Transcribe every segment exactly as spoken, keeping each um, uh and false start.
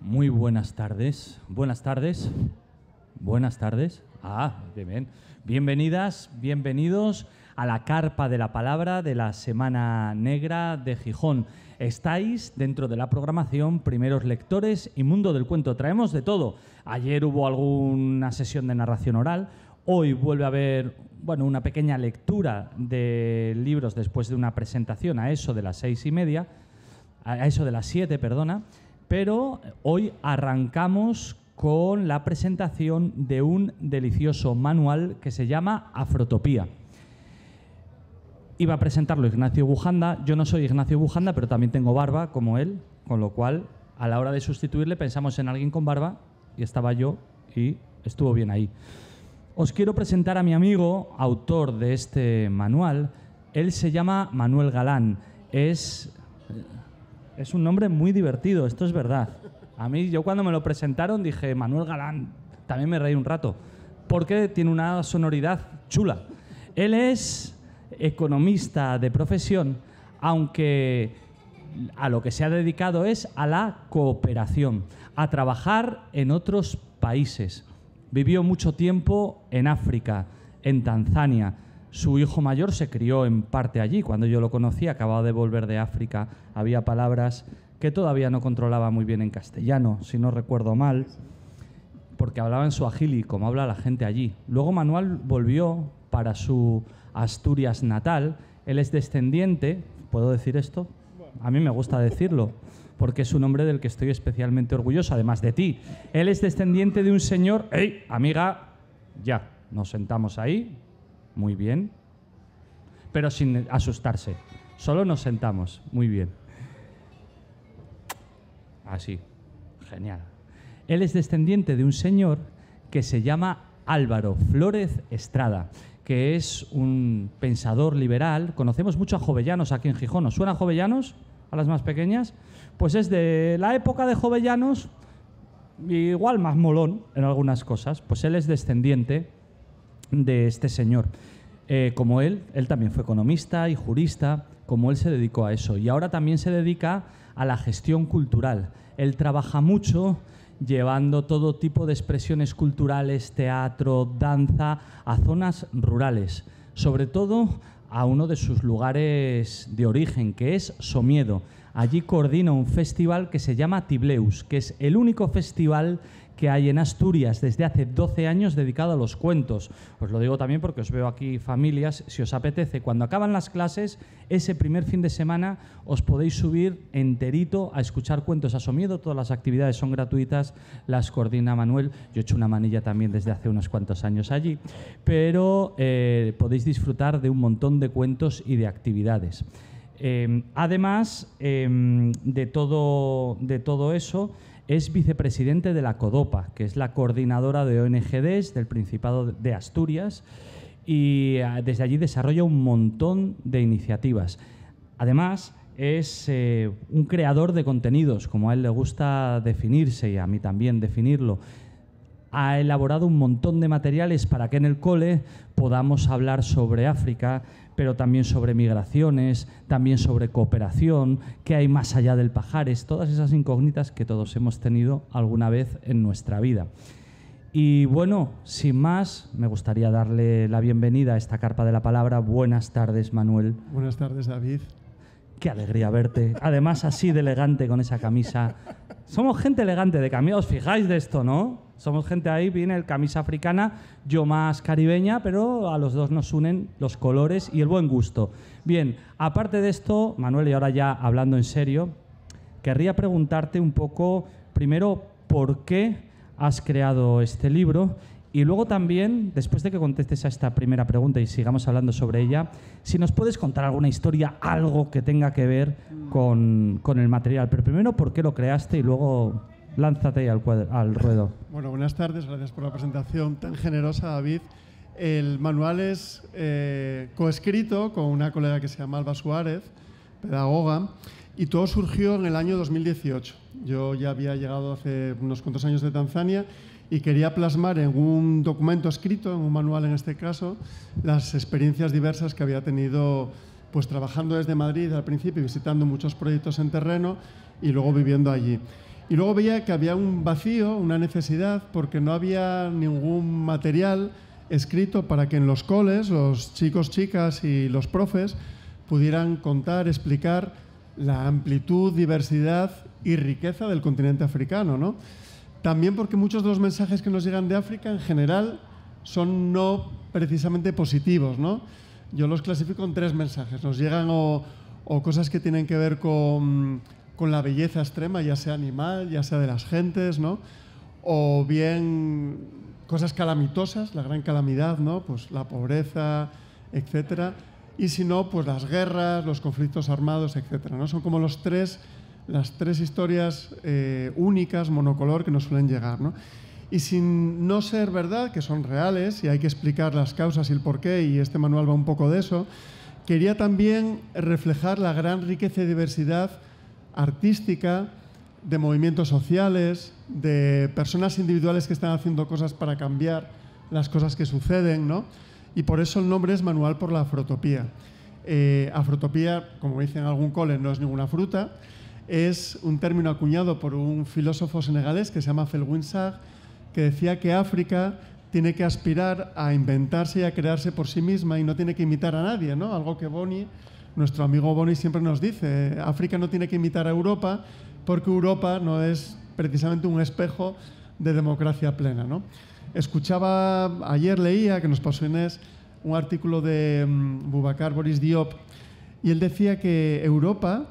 Muy buenas tardes. Buenas tardes. Buenas tardes. Ah, bien, bien. Bienvenidas, bienvenidos a la Carpa de la Palabra de la Semana Negra de Gijón. Estáis dentro de la programación Primeros Lectores y Mundo del Cuento. Traemos de todo. Ayer hubo alguna sesión de narración oral. Hoy vuelve a haber, bueno, una pequeña lectura de libros después de una presentación a eso de las seis y media, a eso de las siete, perdona. Pero hoy arrancamos con la presentación de un delicioso manual que se llama Afrotopía. Iba a presentarlo Ignacio Bujanda. Yo no soy Ignacio Bujanda, pero también tengo barba, como él, con lo cual, a la hora de sustituirle, pensamos en alguien con barba, y estaba yo, y estuvo bien ahí. Os quiero presentar a mi amigo, autor de este manual. Él se llama Manuel Galán. Es... Es un nombre muy divertido, esto es verdad. A mí, yo cuando me lo presentaron dije, Manuel Galán, también me reí un rato, porque tiene una sonoridad chula. Él es economista de profesión, aunque a lo que se ha dedicado es a la cooperación, a trabajar en otros países. Vivió mucho tiempo en África, en Tanzania. Su hijo mayor se crió en parte allí. Cuando yo lo conocí, acababa de volver de África. Había palabras que todavía no controlaba muy bien en castellano, si no recuerdo mal, porque hablaba en suajili, como habla la gente allí. Luego Manuel volvió para su Asturias natal. Él es descendiente, ¿puedo decir esto? A mí me gusta decirlo, porque es un hombre del que estoy especialmente orgulloso, además de ti. Él es descendiente de un señor... ¡Ey, amiga! Ya, nos sentamos ahí... Muy bien, pero sin asustarse. Solo nos sentamos. Muy bien. Así. Genial. Él es descendiente de un señor que se llama Álvaro Flórez Estrada, que es un pensador liberal. Conocemos mucho a Jovellanos aquí en Gijón. ¿Os suena a Jovellanos? A las más pequeñas. Pues es de la época de Jovellanos, igual más molón en algunas cosas. Pues él es descendiente de este señor. Eh, como él, él también fue economista y jurista, como él se dedicó a eso. Y ahora también se dedica a la gestión cultural. Él trabaja mucho llevando todo tipo de expresiones culturales, teatro, danza, a zonas rurales. Sobre todo a uno de sus lugares de origen, que es Somiedo. Allí coordina un festival que se llama Tibleus, que es el único festival que hay en Asturias desde hace doce años dedicado a los cuentos. Os lo digo también porque os veo aquí familias. Si os apetece, cuando acaban las clases, ese primer fin de semana os podéis subir enterito a escuchar cuentos a Somiedo. Todas las actividades son gratuitas, las coordina Manuel. Yo he hecho una manilla también desde hace unos cuantos años allí. Pero eh, podéis disfrutar de un montón de cuentos y de actividades. Eh, además eh, de, todo, de todo eso, es vicepresidente de la CODOPA, que es la coordinadora de O N G Ds del Principado de Asturias, y desde allí desarrolla un montón de iniciativas. Además, es eh, un creador de contenidos, como a él le gusta definirse y a mí también definirlo. Ha elaborado un montón de materiales para que en el cole podamos hablar sobre África, pero también sobre migraciones, también sobre cooperación, qué hay más allá del Pajares, todas esas incógnitas que todos hemos tenido alguna vez en nuestra vida. Y bueno, sin más, me gustaría darle la bienvenida a esta Carpa de la Palabra. Buenas tardes, Manuel. Buenas tardes, David. Qué alegría verte. Además, así de elegante con esa camisa. Somos gente elegante de camisa, os fijáis de esto, ¿no? Somos gente ahí, viene el camisa africana, yo más caribeña, pero a los dos nos unen los colores y el buen gusto. Bien, aparte de esto, Manuel, y ahora ya hablando en serio, querría preguntarte un poco, primero, ¿por qué has creado este libro? Y luego también, después de que contestes a esta primera pregunta y sigamos hablando sobre ella, si nos puedes contar alguna historia, algo que tenga que ver con, con el material. Pero primero, ¿por qué lo creaste? Y luego lánzate al, al ruedo. Bueno, buenas tardes. Gracias por la presentación tan generosa, David. El manual es eh, coescrito con una colega que se llama Alba Suárez, pedagoga, y todo surgió en el año dos mil dieciocho. Yo ya había llegado hace unos cuantos años de Tanzania y quería plasmar en un documento escrito, en un manual en este caso, las experiencias diversas que había tenido pues trabajando desde Madrid al principio, visitando muchos proyectos en terreno y luego viviendo allí. Y luego veía que había un vacío, una necesidad, porque no había ningún material escrito para que en los coles, los chicos, chicas y los profes pudieran contar, explicar la amplitud, diversidad y riqueza del continente africano, ¿no? También porque muchos de los mensajes que nos llegan de África en general son no precisamente positivos, ¿no? Yo los clasifico en tres mensajes. Nos llegan o, o cosas que tienen que ver con, con la belleza extrema, ya sea animal, ya sea de las gentes, ¿no? O bien cosas calamitosas, la gran calamidad, ¿no? Pues la pobreza, etcétera. Y si no, pues las guerras, los conflictos armados, etcétera, ¿no? Son como los tres, las tres historias eh, únicas, monocolor, que nos suelen llegar, ¿no? Y sin no ser verdad, que son reales y hay que explicar las causas y el porqué, y este manual va un poco de eso, quería también reflejar la gran riqueza y diversidad artística, de movimientos sociales, de personas individuales que están haciendo cosas para cambiar las cosas que suceden, ¿no? Y por eso el nombre es Manual por la Afrotopía. Eh, afrotopía, como dicen en algún cole, no es ninguna fruta, es un término acuñado por un filósofo senegalés que se llama Felwine Sarr, que decía que África tiene que aspirar a inventarse y a crearse por sí misma y no tiene que imitar a nadie, ¿no? Algo que Boni, nuestro amigo Boni, siempre nos dice. África no tiene que imitar a Europa porque Europa no es precisamente un espejo de democracia plena, ¿no? Escuchaba, ayer leía, que nos pasó Inés, un artículo de um, Boubacar Boris Diop, y él decía que Europa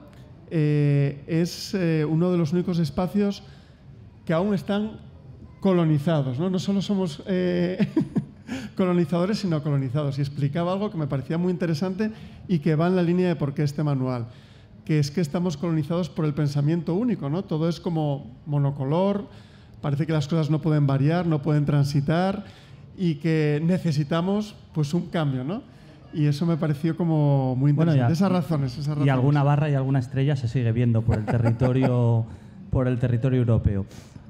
eh, es eh, uno de los únicos espacios que aún están colonizados, ¿no? No solo somos eh, colonizadores, sino colonizados. Y explicaba algo que me parecía muy interesante y que va en la línea de por qué este manual, que es que estamos colonizados por el pensamiento único, ¿no? Todo es como monocolor, parece que las cosas no pueden variar, no pueden transitar y que necesitamos pues un cambio, ¿no? Y eso me pareció como muy interesante. Bueno, ya, esas razones, esas razones. Y alguna barra y alguna estrella se sigue viendo por el territorio, por el territorio europeo.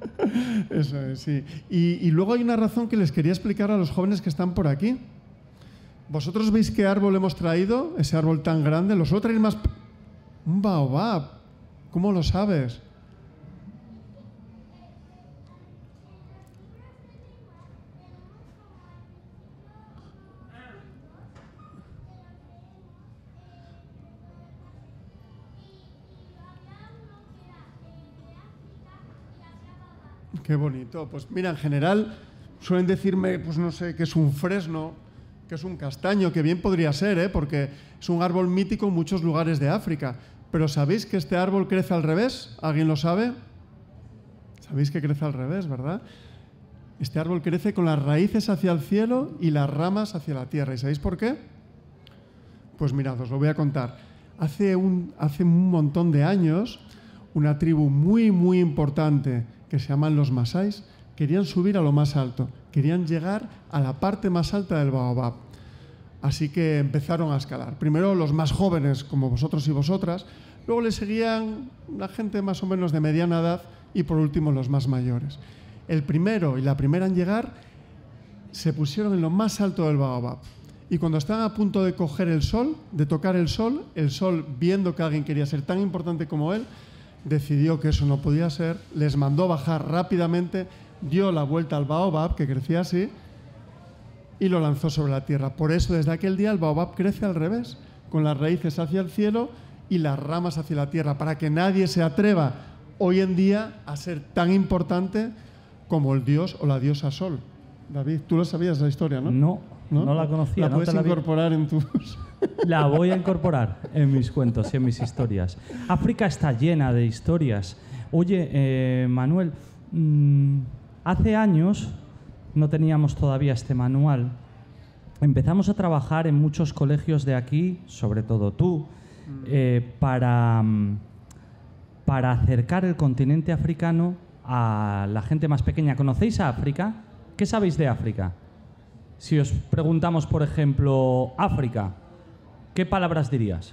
Eso es, sí. Y, y luego hay una razón que les quería explicar a los jóvenes que están por aquí. ¿Vosotros veis qué árbol hemos traído? Ese árbol tan grande. ¿Los suelo traer más? Un baobab. ¿Cómo lo sabes? Qué bonito. Pues mira, en general suelen decirme, pues no sé, que es un fresno, que es un castaño, que bien podría ser, ¿eh? Porque es un árbol mítico en muchos lugares de África. Pero ¿sabéis que este árbol crece al revés? ¿Alguien lo sabe? ¿Sabéis que crece al revés, verdad? Este árbol crece con las raíces hacia el cielo y las ramas hacia la tierra. ¿Y sabéis por qué? Pues mirad, os lo voy a contar. Hace un, hace un montón de años, una tribu muy, muy importante que se llaman los Masáis, querían subir a lo más alto, querían llegar a la parte más alta del baobab. Así que empezaron a escalar. Primero los más jóvenes, como vosotros y vosotras, luego le seguían la gente más o menos de mediana edad y por último los más mayores. El primero y la primera en llegar se pusieron en lo más alto del baobab. Y cuando estaban a punto de coger el sol, de tocar el sol, el sol, viendo que alguien quería ser tan importante como él, decidió que eso no podía ser, les mandó bajar rápidamente, dio la vuelta al baobab, que crecía así, y lo lanzó sobre la tierra. Por eso, desde aquel día, el baobab crece al revés, con las raíces hacia el cielo y las ramas hacia la tierra, para que nadie se atreva hoy en día a ser tan importante como el dios o la diosa Sol. David, tú lo sabías la historia, ¿no? No, no, no la conocía. La no puedes te la incorporar en tus... La voy a incorporar en mis cuentos y en mis historias. África está llena de historias. Oye, eh, Manuel, mmm, hace años, no teníamos todavía este manual, empezamos a trabajar en muchos colegios de aquí, sobre todo tú, eh, para, para acercar el continente africano a la gente más pequeña. ¿Conocéis a África? ¿Qué sabéis de África? Si os preguntamos, por ejemplo, África, ¿qué palabras dirías?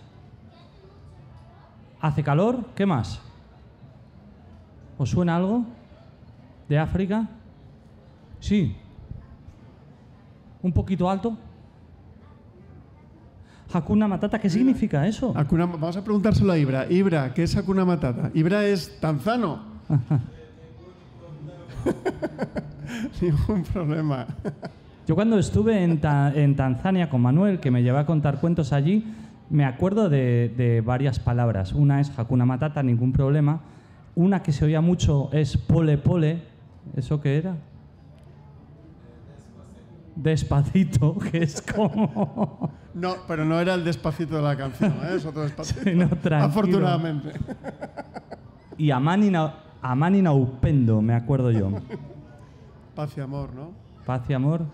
¿Hace calor? ¿Qué más? ¿Os suena algo de África? Sí. ¿Un poquito alto? Hakuna Matata, ¿qué significa eso? Hakuna, vamos a preguntárselo a Ibra. Ibra, ¿qué es Hakuna Matata? Ibra es tanzano. Ningún problema. Yo cuando estuve en, ta en Tanzania con Manuel, que me llevó a contar cuentos allí, me acuerdo de, de varias palabras. Una es Hakuna Matata, ningún problema. Una que se oía mucho es pole pole. ¿Eso qué era? Despacito, que es como... No, pero no era el despacito de la canción, ¿eh? Es otro despacito. Sí, no, tranquilo. Afortunadamente. Y Amanina, Amanina Upendo, me acuerdo yo. Paz y amor, ¿no? Paz y amor.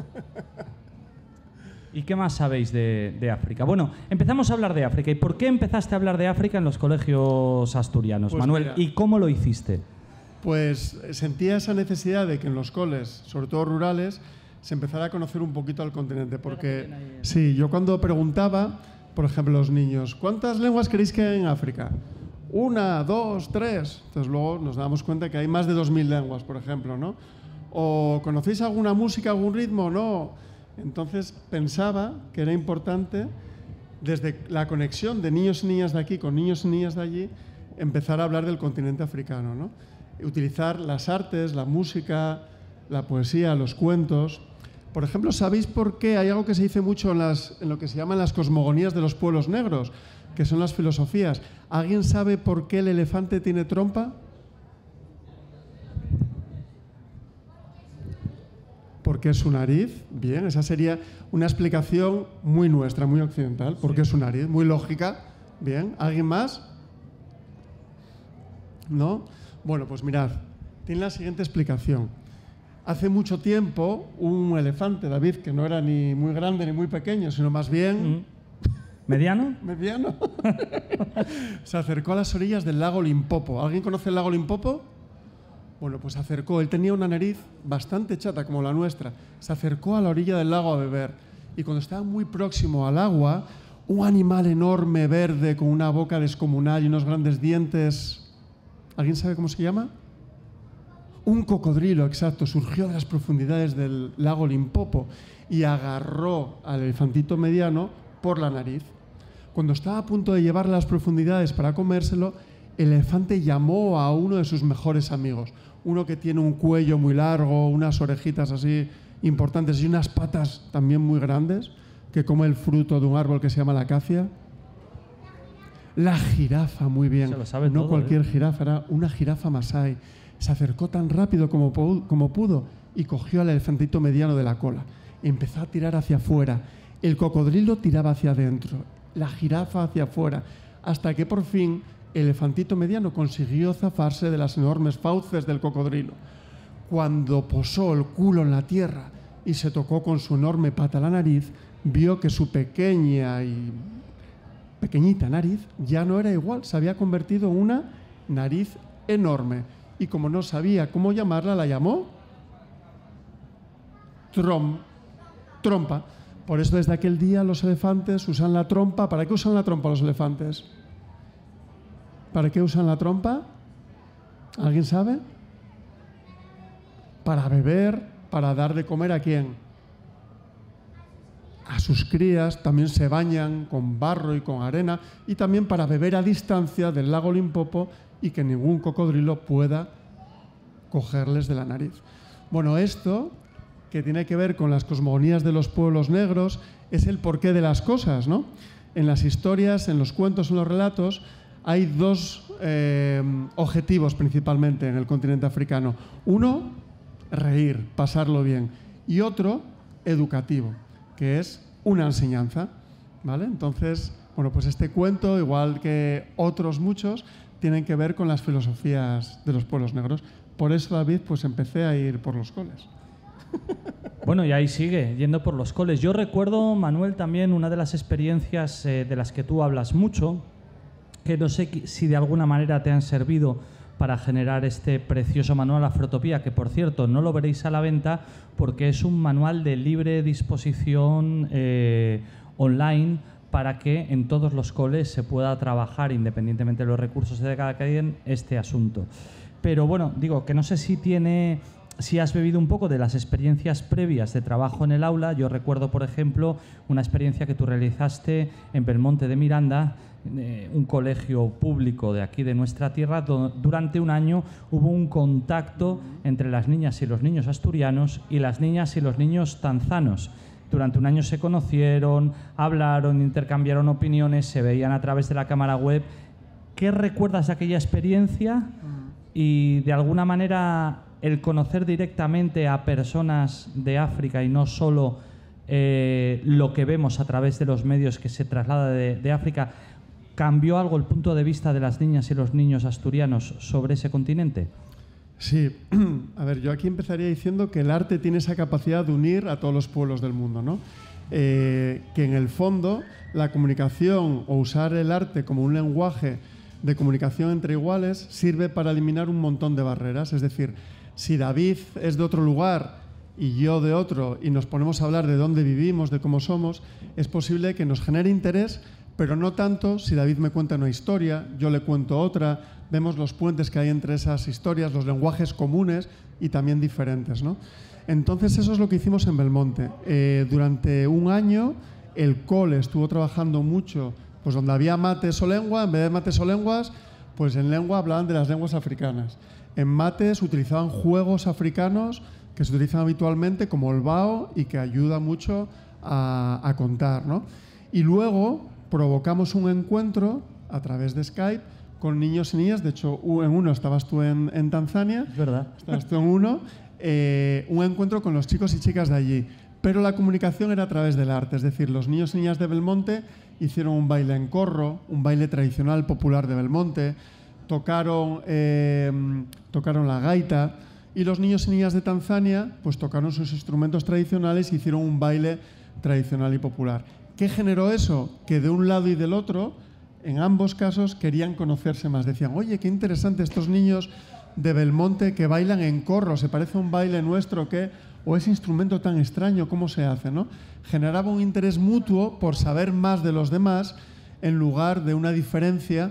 ¿Y qué más sabéis de, de África? Bueno, empezamos a hablar de África. ¿Y por qué empezaste a hablar de África en los colegios asturianos, Pues Manuel? mira, ¿Y cómo lo hiciste? Pues sentía esa necesidad de que en los coles, sobre todo rurales, se empezara a conocer un poquito al continente. Porque, sí, yo cuando preguntaba, por ejemplo, a los niños, ¿cuántas lenguas creéis que hay en África? Una, dos, tres. Entonces luego nos damos cuenta que hay más de dos mil lenguas, por ejemplo, ¿no? O ¿conocéis alguna música, algún ritmo? No. Entonces pensaba que era importante, desde la conexión de niños y niñas de aquí con niños y niñas de allí, empezar a hablar del continente africano, ¿no? Utilizar las artes, la música, la poesía, los cuentos. Por ejemplo, ¿sabéis por qué? Hay algo que se dice mucho en, las, en lo que se llaman las cosmogonías de los pueblos negros, que son las filosofías. ¿Alguien sabe por qué el elefante tiene trompa? ¿Por qué es su nariz? Bien, esa sería una explicación muy nuestra, muy occidental. ¿Por qué es su nariz? Muy lógica. Bien, ¿alguien más? ¿No? Bueno, pues mirad, tiene la siguiente explicación. Hace mucho tiempo, un elefante, David, que no era ni muy grande ni muy pequeño, sino más bien... Mm. ¿Mediano? Mediano. Se acercó a las orillas del lago Limpopo. ¿Alguien conoce el lago Limpopo? Bueno, pues se acercó. Él tenía una nariz bastante chata, como la nuestra. Se acercó a la orilla del lago a beber. Y cuando estaba muy próximo al agua, un animal enorme, verde, con una boca descomunal y unos grandes dientes... ¿Alguien sabe cómo se llama? Un cocodrilo, exacto, surgió de las profundidades del lago Limpopo y agarró al elefantito mediano por la nariz. Cuando estaba a punto de llevarle a las profundidades para comérselo, el elefante llamó a uno de sus mejores amigos, uno que tiene un cuello muy largo, unas orejitas así importantes y unas patas también muy grandes, que come el fruto de un árbol que se llama la acacia. La jirafa, muy bien. Se lo sabe no todo, cualquier ¿eh? jirafa, era una jirafa masái. Se acercó tan rápido como, como pudo y cogió al elefantito mediano de la cola. Empezó a tirar hacia afuera. El cocodrilo tiraba hacia adentro, la jirafa hacia afuera, hasta que por fin el elefantito mediano consiguió zafarse de las enormes fauces del cocodrilo. Cuando posó el culo en la tierra y se tocó con su enorme pata la nariz, vio que su pequeña y pequeñita nariz ya no era igual, se había convertido en una nariz enorme. Y como no sabía cómo llamarla, la llamó trom, trompa. Por eso desde aquel día los elefantes usan la trompa. ¿Para qué usan la trompa los elefantes? ¿Para qué usan la trompa? ¿Alguien sabe? Para beber, para dar de comer ¿a quién? A sus crías. También se bañan con barro y con arena, y también para beber a distancia del lago Limpopo y que ningún cocodrilo pueda cogerles de la nariz. Bueno, esto, que tiene que ver con las cosmogonías de los pueblos negros, es el porqué de las cosas, ¿no? En las historias, en los cuentos, en los relatos, hay dos eh, objetivos principalmente en el continente africano. Uno, reír, pasarlo bien. Y otro, educativo, que es una enseñanza, ¿vale? Entonces, bueno, pues este cuento, igual que otros muchos, tienen que ver con las filosofías de los pueblos negros. Por eso, David, pues empecé a ir por los coles. Bueno, y ahí sigue, yendo por los coles. Yo recuerdo, Manuel, también una de las experiencias eh, de las que tú hablas mucho, que no sé si de alguna manera te han servido para generar este precioso manual Afrotopía, que por cierto no lo veréis a la venta porque es un manual de libre disposición eh, online para que en todos los coles se pueda trabajar, independientemente de los recursos de cada quien, este asunto. Pero bueno, digo que no sé si tiene... Si has bebido un poco de las experiencias previas de trabajo en el aula. Yo recuerdo, por ejemplo, una experiencia que tú realizaste en Belmonte de Miranda, eh, un colegio público de aquí de nuestra tierra. Do, durante un año hubo un contacto entre las niñas y los niños asturianos y las niñas y los niños tanzanos. Durante un año se conocieron, hablaron, intercambiaron opiniones, se veían a través de la cámara web. ¿Qué recuerdas de aquella experiencia? Y de alguna manera el conocer directamente a personas de África y no solo eh, lo que vemos a través de los medios que se traslada de, de África, ¿cambió algo el punto de vista de las niñas y los niños asturianos sobre ese continente? Sí, a ver, yo aquí empezaría diciendo que el arte tiene esa capacidad de unir a todos los pueblos del mundo, ¿no? Eh, que en el fondo la comunicación o usar el arte como un lenguaje de comunicación entre iguales sirve para eliminar un montón de barreras. Es decir, si David es de otro lugar y yo de otro y nos ponemos a hablar de dónde vivimos, de cómo somos, es posible que nos genere interés, pero no tanto si David me cuenta una historia, yo le cuento otra, vemos los puentes que hay entre esas historias, los lenguajes comunes y también diferentes, ¿no? Entonces eso es lo que hicimos en Belmonte. Eh, durante un año el cole estuvo trabajando mucho, pues donde había mates o lengua, en vez de mates o lenguas, pues en lengua hablaban de las lenguas africanas. En mates utilizaban juegos africanos que se utilizan habitualmente como el bao y que ayuda mucho a, a contar, ¿no? Y luego provocamos un encuentro a través de Skype con niños y niñas. De hecho, en uno estabas tú en, en Tanzania. Es verdad. Estabas tú en uno. Eh, un encuentro con los chicos y chicas de allí. Pero la comunicación era a través del arte. Es decir, los niños y niñas de Belmonte hicieron un baile en corro, un baile tradicional popular de Belmonte. Tocaron, eh, tocaron la gaita. Y los niños y niñas de Tanzania pues tocaron sus instrumentos tradicionales y hicieron un baile tradicional y popular. ¿Qué generó eso? Que de un lado y del otro, en ambos casos, querían conocerse más. Decían, oye, qué interesante estos niños de Belmonte que bailan en corro, se parece a un baile nuestro, ¿qué? O ese instrumento tan extraño, ¿cómo se hace, ¿no? Generaba un interés mutuo por saber más de los demás en lugar de una diferencia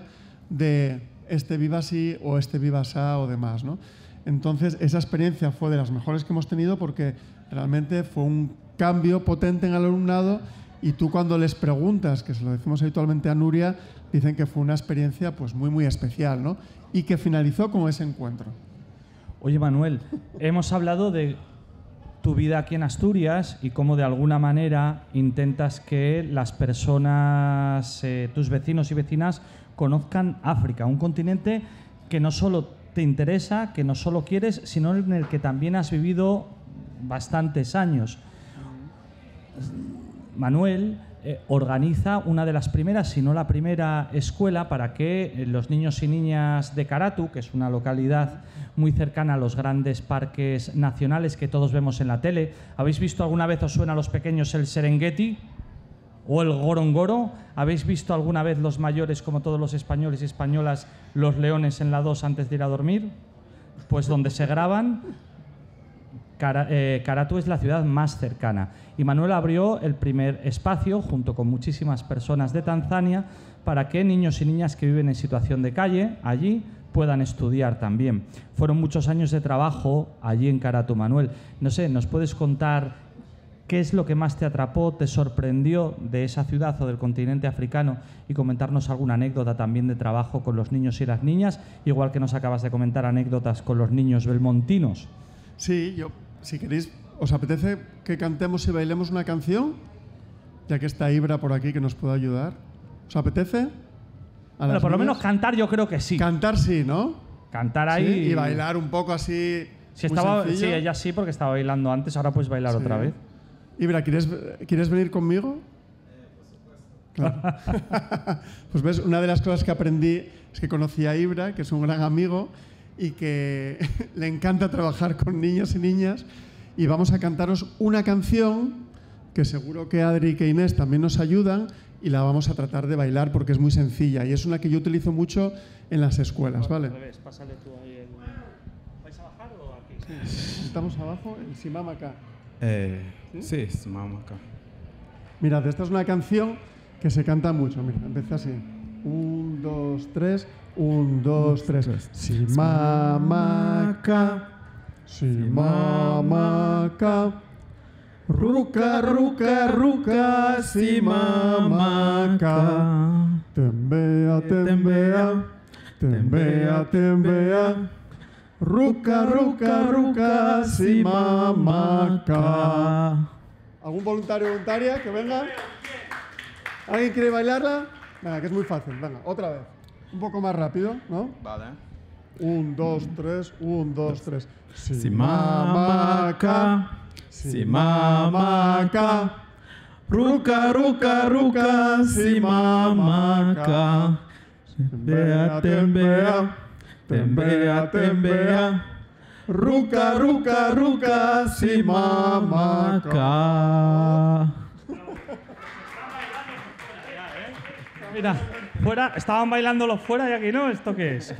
de este viva así o este viva asá o demás, ¿no? Entonces, esa experiencia fue de las mejores que hemos tenido porque realmente fue un cambio potente en el alumnado. Y tú cuando les preguntas, que se lo decimos habitualmente a Nuria, dicen que fue una experiencia pues muy, muy especial, ¿no? Y que finalizó con ese encuentro. Oye, Manuel, hemos hablado de tu vida aquí en Asturias y cómo de alguna manera intentas que las personas, eh, tus vecinos y vecinas, conozcan África, un continente que no solo te interesa, que no solo quieres, sino en el que también has vivido bastantes años. Manuel eh, organiza una de las primeras, si no la primera escuela para que eh, los niños y niñas de Karatu, que es una localidad muy cercana a los grandes parques nacionales que todos vemos en la tele. ¿Habéis visto alguna vez, os suena a los pequeños, el Serengeti o el Gorongoro? ¿Habéis visto alguna vez los mayores, como todos los españoles y españolas, los leones en la dos antes de ir a dormir? Pues donde se graban, Karatu es la ciudad más cercana. Y Manuel abrió el primer espacio, junto con muchísimas personas de Tanzania, para que niños y niñas que viven en situación de calle allí puedan estudiar también. Fueron muchos años de trabajo allí en Karatu, Manuel. No sé, ¿nos puedes contar qué es lo que más te atrapó, te sorprendió de esa ciudad o del continente africano y comentarnos alguna anécdota también de trabajo con los niños y las niñas, igual que nos acabas de comentar anécdotas con los niños belmontinos? Sí, yo, si queréis, ¿os apetece que cantemos y bailemos una canción? Ya que está Ibra por aquí que nos puede ayudar. ¿Os apetece? Bueno, por lo menos cantar yo creo que sí. Cantar sí, ¿no? Cantar ahí. Sí, y bailar un poco así. Si estaba, sí, ella sí, porque estaba bailando antes, ahora puedes bailar sí. otra vez. Ibra, ¿quieres, ¿quieres venir conmigo? Claro. Pues ves, una de las cosas que aprendí es que conocí a Ibra, que es un gran amigo y que le encanta trabajar con niños y niñas, y vamos a cantaros una canción que seguro que Adri y que Inés también nos ayudan y la vamos a tratar de bailar porque es muy sencilla y es una que yo utilizo mucho en las escuelas, ¿vale? Al revés, pásale tú ahí el... ¿Vais a bajar o aquí? Sí. ¿Estamos abajo? El Simama acá. Eh, sí, sí Simama acá. Mirad, esta es una canción que se canta mucho. Mira, empieza así. Un, dos, tres. Un, dos, tres. Simama acá. Simama acá. Ruca, ruca, ruca, Simama acá. Tembea, tembea, tembea, tembea. Ruca, ruca, ruca, si mamaca. ¿Algún voluntario o voluntaria que venga? ¿Alguien quiere bailarla? Venga, que es muy fácil. Venga, otra vez. Un poco más rápido, ¿no? Vale. Un, dos, tres, un, dos, tres. Si mamaca, si mamaca. Ruca, ruca, ruca, si mamaca. Tembea, tembea, tembea, tembea. Ruca, ruca, ruca, si mamaca. Mira, fuera, estaban bailándolo fuera y aquí no, ¿esto qué es?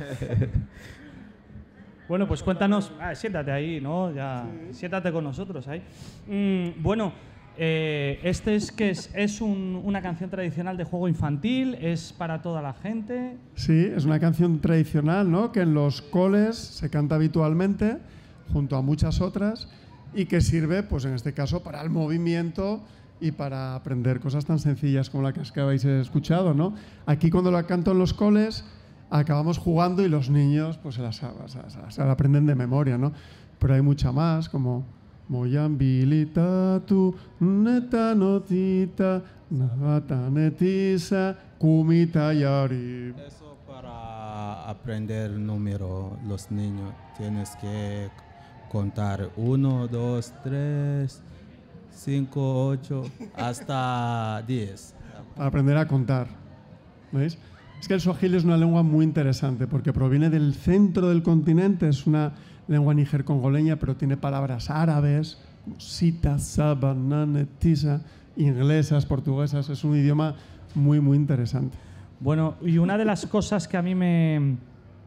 Bueno, pues cuéntanos, ah, siéntate ahí, ¿no? Ya, sí. Siéntate con nosotros ahí. Mm, bueno, eh, este es que es, es un, una canción tradicional de juego infantil, es para toda la gente. Sí, es una canción tradicional, ¿no? Que en los coles se canta habitualmente, junto a muchas otras, y que sirve, pues en este caso, para el movimiento y para aprender cosas tan sencillas como la que habéis escuchado, ¿no? Aquí cuando la canto en los coles acabamos jugando y los niños pues se la, se la, se la aprenden de memoria, ¿no? Pero hay mucha más, como Moyambilita tu neta notita navata netisa kumita yari. Eso para aprender el número, los niños tienes que contar uno, dos, tres, cinco, ocho, hasta diez. Para aprender a contar, ¿veis? Es que el suajili es una lengua muy interesante porque proviene del centro del continente, es una lengua níger-congoleña, pero tiene palabras árabes, sita, saba, nane, tisa, inglesas, portuguesas. Es un idioma muy, muy interesante. Bueno, y una de las cosas que a mí me,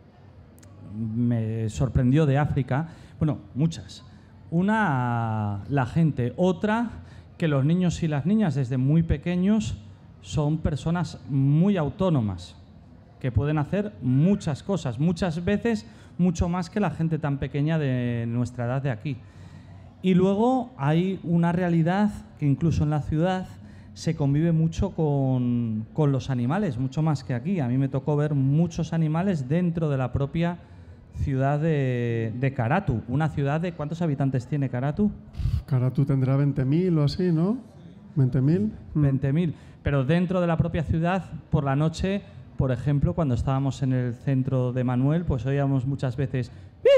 me sorprendió de África, bueno, muchas. Una, la gente. Otra, que los niños y las niñas desde muy pequeños son personas muy autónomas, que pueden hacer muchas cosas, muchas veces mucho más que la gente tan pequeña de nuestra edad de aquí. Y luego hay una realidad que incluso en la ciudad se convive mucho con, con los animales, mucho más que aquí. A mí me tocó ver muchos animales dentro de la propia ciudad de, de Karatu. Una ciudad de... ¿Cuántos habitantes tiene Karatu? Karatu tendrá veinte mil o así, ¿no? ¿veinte mil? veinte mil. Pero dentro de la propia ciudad, por la noche, por ejemplo, cuando estábamos en el centro de Manuel, pues oíamos muchas veces...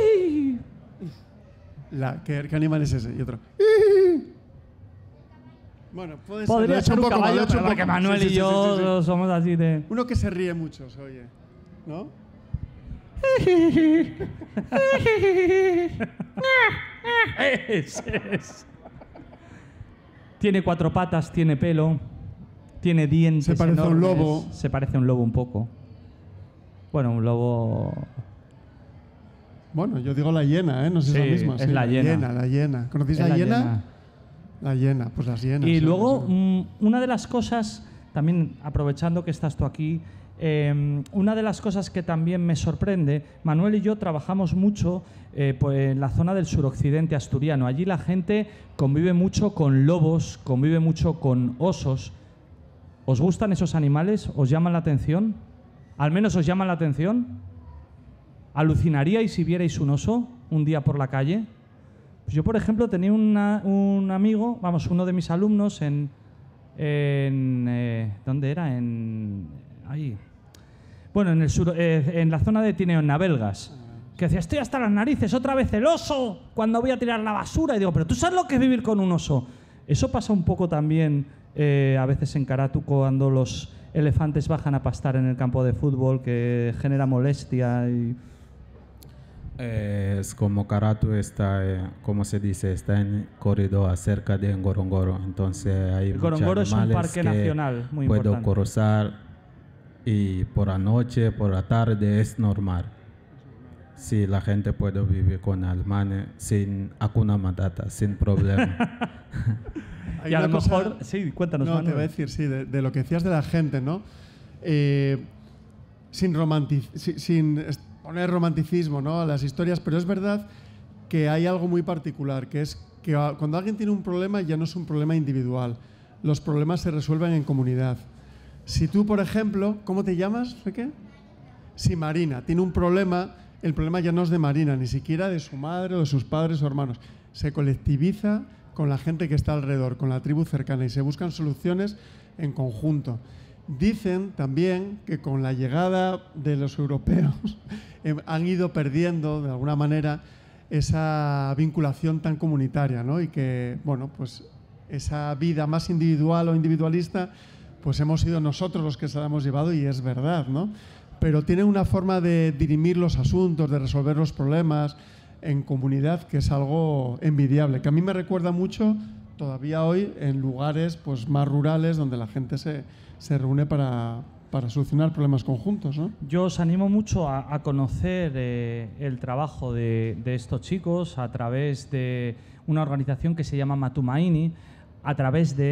La, ¿qué, ¿Qué animal es ese? Y otro... Bueno, puede ser. Podría ser un, un caballo, pero porque Manuel sí, sí, y yo sí, sí, sí. somos así de... Uno que se ríe mucho, se oye, ¿no? es, es. Tiene cuatro patas, tiene pelo, tiene dientes Se parece enormes, a un lobo. Se parece a un lobo un poco. Bueno, un lobo... Bueno, yo digo la hiena, ¿eh? No sé si sí, es la misma. es sí, la, la hiena. hiena. La hiena. ¿Conocéis la, la hiena? hiena? La hiena, pues las hienas. Y sí, luego, sí. mmm, una de las cosas, también aprovechando que estás tú aquí, eh, una de las cosas que también me sorprende, Manuel y yo trabajamos mucho eh, pues en la zona del suroccidente asturiano. Allí la gente convive mucho con lobos, convive mucho con osos. ¿Os gustan esos animales? ¿Os llaman la atención? ¿Al menos os llaman la atención? ¿Alucinaríais si vierais un oso un día por la calle? Pues yo, por ejemplo, tenía una, un amigo, vamos, uno de mis alumnos en... en eh, ¿dónde era? En... ahí. Bueno, en, el sur, eh, en la zona de Tineo, en Navelgas, que decía, estoy hasta las narices, otra vez el oso, cuando voy a tirar la basura. Y digo, pero ¿tú sabes lo que es vivir con un oso? Eso pasa un poco también eh, a veces en Karatu cuando los elefantes bajan a pastar en el campo de fútbol, que genera molestia y... Eh, es como Karatu está, eh, como se dice, está en corredor cerca de Ngorongoro, entonces hay el Ngorongoro muchos es un animales parque que nacional muy puedo importante. cruzar y por la noche, por la tarde es normal. Sí, la gente puede vivir con alemanes sin Hakuna Matata, sin problema. y a lo cosa, mejor, sí, cuéntanos. No, Manuel. te voy a decir, sí, de, de lo que decías de la gente, ¿no? Eh, sin romanticismo, sin, sin poner romanticismo, ¿no?, a las historias, pero es verdad que hay algo muy particular, que es que cuando alguien tiene un problema ya no es un problema individual, los problemas se resuelven en comunidad. Si tú, por ejemplo, ¿cómo te llamas, Reque? Si Marina tiene un problema, el problema ya no es de Marina, ni siquiera de su madre o de sus padres o hermanos. Se colectiviza con la gente que está alrededor, con la tribu cercana, y se buscan soluciones en conjunto. Dicen también que con la llegada de los europeos han ido perdiendo, de alguna manera, esa vinculación tan comunitaria, ¿no? Y que, bueno, pues esa vida más individual o individualista, pues hemos sido nosotros los que se la hemos llevado, y es verdad, ¿no? Pero tiene una forma de dirimir los asuntos, de resolver los problemas en comunidad, que es algo envidiable, que a mí me recuerda mucho todavía hoy en lugares pues más rurales donde la gente se, se reúne para, para solucionar problemas conjuntos, ¿no? Yo os animo mucho a, a conocer eh, el trabajo de, de estos chicos a través de una organización que se llama Matumaini. A través de,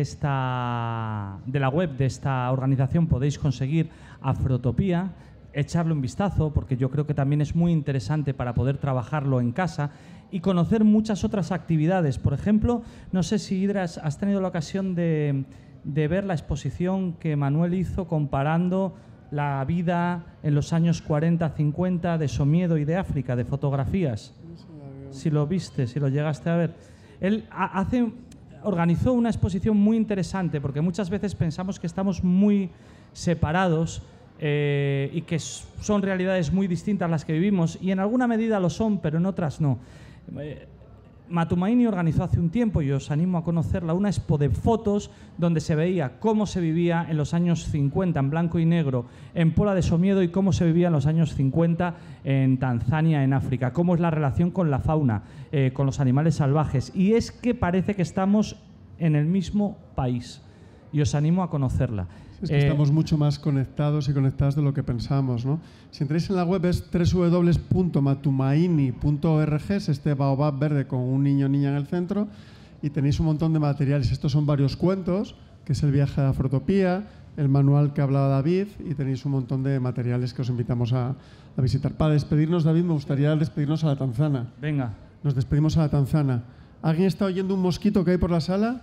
esta, de la web de esta organización podéis conseguir Afrotopía, echarle un vistazo, porque yo creo que también es muy interesante para poder trabajarlo en casa y conocer muchas otras actividades. Por ejemplo, no sé si, Idras, has tenido la ocasión de, de ver la exposición que Manuel hizo comparando la vida en los años cuarenta cincuenta de Somiedo y de África, de fotografías. Si lo viste, si lo llegaste a ver. Él hace, organizó una exposición muy interesante, porque muchas veces pensamos que estamos muy separados eh, y que son realidades muy distintas las que vivimos, y en alguna medida lo son, pero en otras no. Eh, Matumaini organizó hace un tiempo, y os animo a conocerla, una expo de fotos donde se veía cómo se vivía en los años cincuenta en blanco y negro en Pola de Somiedo y cómo se vivía en los años cincuenta en Tanzania, en África, cómo es la relación con la fauna, eh, con los animales salvajes. Y es que parece que estamos en el mismo país, y os animo a conocerla. Es que eh, estamos mucho más conectados y conectadas de lo que pensamos, ¿no? Si entráis en la web es doble u doble u doble u punto matumaini punto org, es este baobab verde con un niño o niña en el centro, y tenéis un montón de materiales. Estos son varios cuentos, que es el viaje a Afrotopía, el manual que hablaba David, y tenéis un montón de materiales que os invitamos a, a visitar. Para despedirnos, David, me gustaría despedirnos a la tanzana. Venga. Nos despedimos a la tanzana. ¿Alguien está oyendo un mosquito que hay por la sala?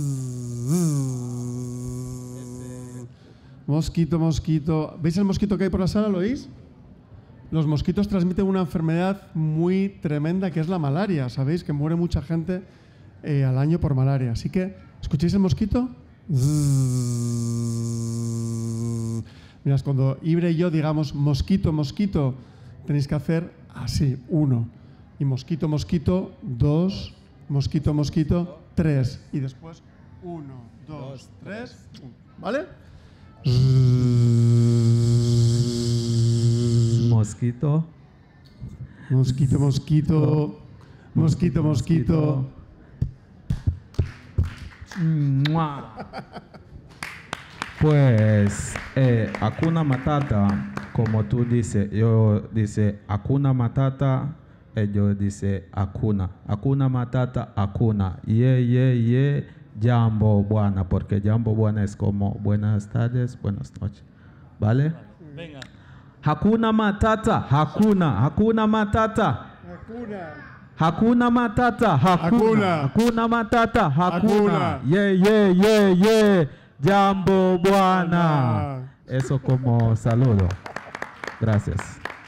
Mosquito, mosquito. ¿Veis el mosquito que hay por la sala? ¿Lo oís? Los mosquitos transmiten una enfermedad muy tremenda, que es la malaria. Sabéis que muere mucha gente eh, al año por malaria. Así que, ¿escucháis el mosquito? Mirad, cuando Ibre y yo digamos mosquito, mosquito, tenéis que hacer así, uno. Y mosquito, mosquito, dos. Mosquito, mosquito, tres. Y después, uno, dos, tres. ¿Vale? Mosquito. Mosquito, mosquito. Mosquito, mosquito. Pues eh, Hakuna Matata, como tú dices, yo dice Hakuna Matata, ellos dice Hakuna. Hakuna Matata, Hakuna. Ye, ye, ye, Jambo Buena, porque Jambo Buena es como buenas tardes, buenas noches. ¿Vale? Venga. Hakuna Matata, Hakuna, Hakuna Matata. Hakuna. Hakuna Matata, Hakuna. Hakuna Matata, Hakuna. Ye, ye, ye, ye, Jambo Buena. Eso como saludo. Gracias.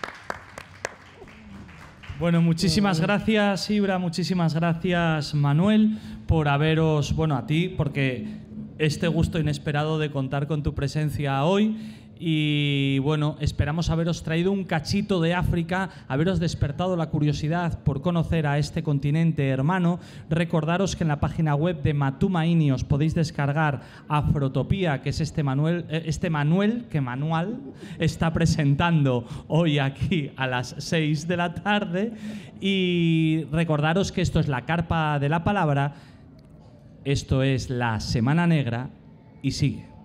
Bueno, muchísimas gracias, Ibra, muchísimas gracias, Manuel, por haberos, bueno, a ti, porque este gusto inesperado de contar con tu presencia hoy. Y bueno, esperamos haberos traído un cachito de África, haberos despertado la curiosidad por conocer a este continente hermano. Recordaros que en la página web de Matumaini os podéis descargar Afrotopía, que es este Manuel, este Manuel que Manuel está presentando hoy aquí a las seis de la tarde. Y recordaros que esto es la Carpa de la Palabra, esto es la Semana Negra y sigue.